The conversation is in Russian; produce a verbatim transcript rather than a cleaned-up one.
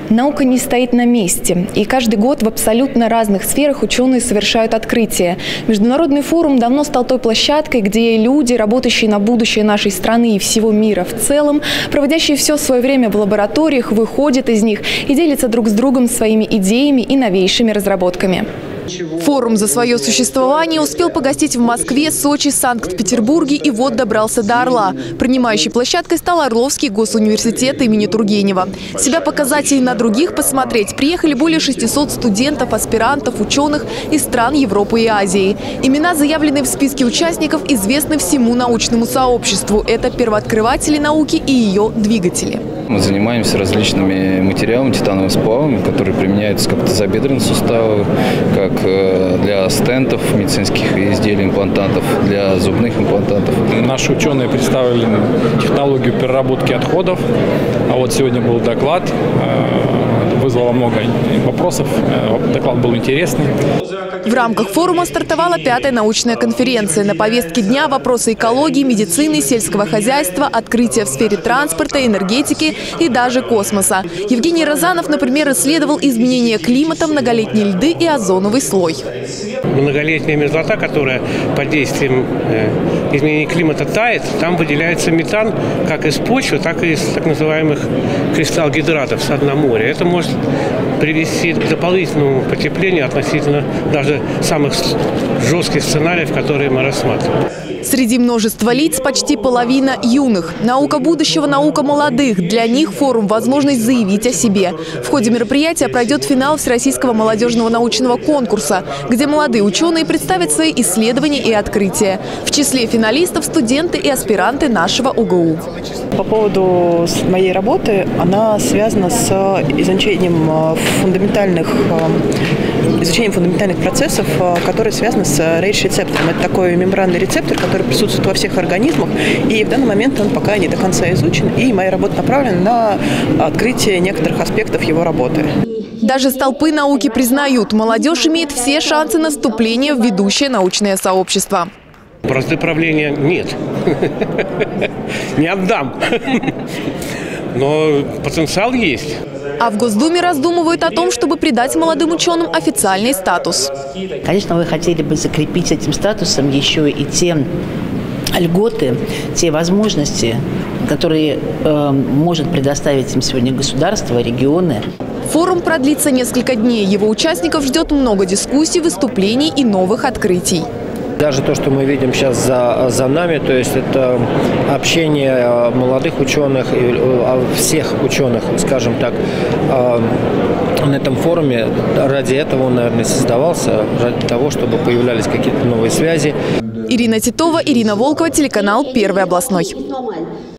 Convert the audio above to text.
Наука не стоит на месте, и каждый год в абсолютно разных сферах ученые совершают открытия. Международный форум давно стал той площадкой, где люди, работающие на будущее нашей страны и всего мира в целом, проводящие все свое время в лабораториях, выходят из них и делятся друг с другом своими идеями и новейшими разработками. Форум за свое существование успел погостить в Москве, Сочи, Санкт-Петербурге и вот добрался до Орла. Принимающей площадкой стал Орловский госуниверситет имени Тургенева. Себя показать и на других посмотреть приехали более шестисот студентов, аспирантов, ученых из стран Европы и Азии. Имена, заявленные в списке участников, известны всему научному сообществу. Это первооткрыватели науки и ее двигатели. Мы занимаемся различными материалами, титановыми сплавами, которые применяются как тазобедренные суставы, как для стентов, медицинских изделий, имплантантов, для зубных имплантантов. Наши ученые представили технологию переработки отходов. А вот сегодня был доклад, вызвало много вопросов, доклад был интересный. В рамках форума стартовала пятая научная конференция. На повестке дня вопросы экологии, медицины, сельского хозяйства, открытия в сфере транспорта, энергетики и даже космоса. Евгений Розанов, например, исследовал изменения климата, многолетние льды и озоновый слой. Многолетняя мерзлота, которая под действием изменения климата тает, там выделяется метан как из почвы, так и из так называемых кристаллогидратов с дна моря. Это может привести к дополнительному потеплению относительно даже самых жестких сценариев, которые мы рассматриваем. Среди множества лиц почти половина юных. Наука будущего, наука молодых. Для них форум – возможность заявить о себе. В ходе мероприятия пройдет финал Всероссийского молодежного научного конкурса, где молодые ученые представят свои исследования и открытия. В числе финалистов – студенты и аспиранты нашего о гэ у. По поводу моей работы, она связана с изучением фундаментальных, изучением фундаментальных процессов, которые связаны с рейдж-рецептором. Это такой мембранный рецептор, который присутствует во всех организмах, и в данный момент он пока не до конца изучен, и моя работа направлена на открытие некоторых аспектов его работы. Даже столпы науки признают, молодежь имеет все шансы на вступление в ведущее научное сообщество. Бразды правления нет. Не отдам. Но потенциал есть. А в Госдуме раздумывают о том, чтобы придать молодым ученым официальный статус. Конечно, мы хотели бы закрепить этим статусом еще и те льготы, те возможности, которые э, может предоставить им сегодня государство, регионы. Форум продлится несколько дней. Его участников ждет много дискуссий, выступлений и новых открытий. Даже то, что мы видим сейчас за, за нами, то есть это общение молодых ученых, всех ученых, скажем так, на этом форуме. Ради этого он, наверное, создавался, ради того, чтобы появлялись какие-то новые связи. Ирина Титова, Ирина Волкова, телеканал «Первый областной».